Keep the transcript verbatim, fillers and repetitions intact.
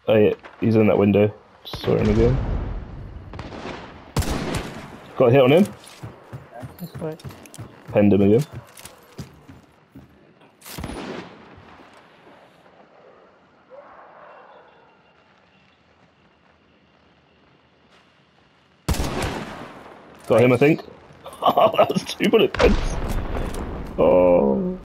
Oh yeah, he's in that window. Saw him again. Got a hit on him. This way. Penned him again. Got him, I think. Oh, that was two bullet points. Oh.